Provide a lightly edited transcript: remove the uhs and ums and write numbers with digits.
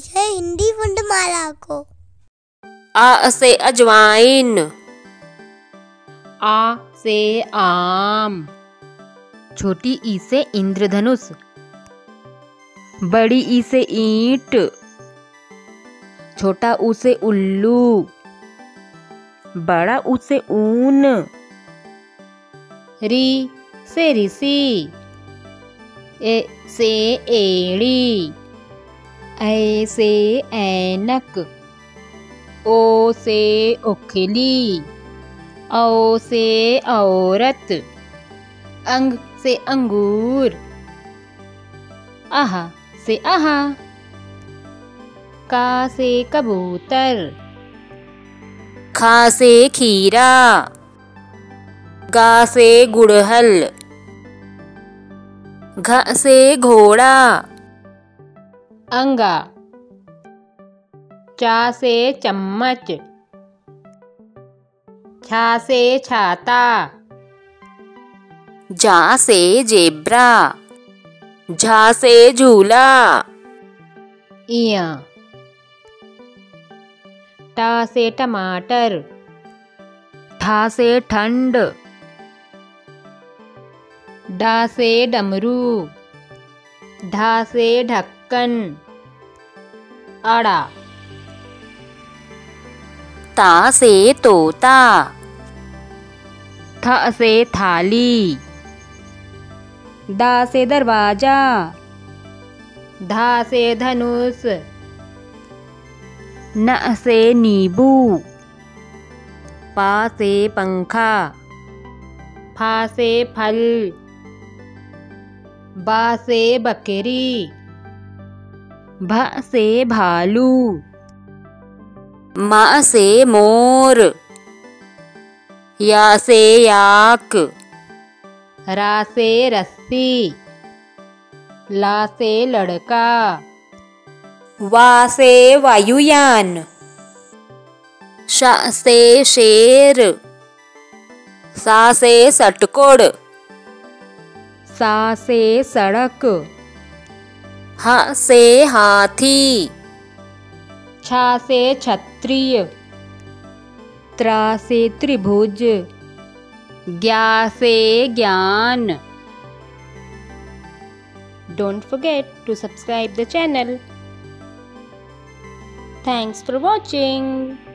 है हिंदी वर्णमाला को। आ से अजवाइन। आ से आम। छोटी ई से इंद्रधनुष। बड़ी ई से ईंट। छोटा ऊ से उल्लू। बड़ा ऊ से ऊन। री से ऋषि। ए से एड़ी। ऐ से ऐनक। ओ से ओखली। औ से औरत। अंग से अंगूर। आहा से आहा। का से कबूतर। खा से खीरा। गा से गुड़हल। घ से घोड़ा। अंगा। चा से चम्मच। छा से छाता। जा से जेब्रा। झा से झूला। इया। टा से टमाटर। ठा से ठंड। डा से डमरू। ढा से ढक्कन। अड़ा। ता से तोता। थ से थाली। दा से दरवाजा। धा से धनुष। न से नींबू। पा से पंखा। फा से फल। बा से बकरी। भ से भालू। मा से मोर। या से याक। रा से रस्सी। ला से लड़का। वा से वायुयान। श से शेर। सा से सटकोड़। सा से सड़क। ह से हाथी। छा से क्षत्रिय। त्रा से त्रिभुज। ज्ञा से ज्ञान। Don't forget to subscribe the channel. Thanks for watching.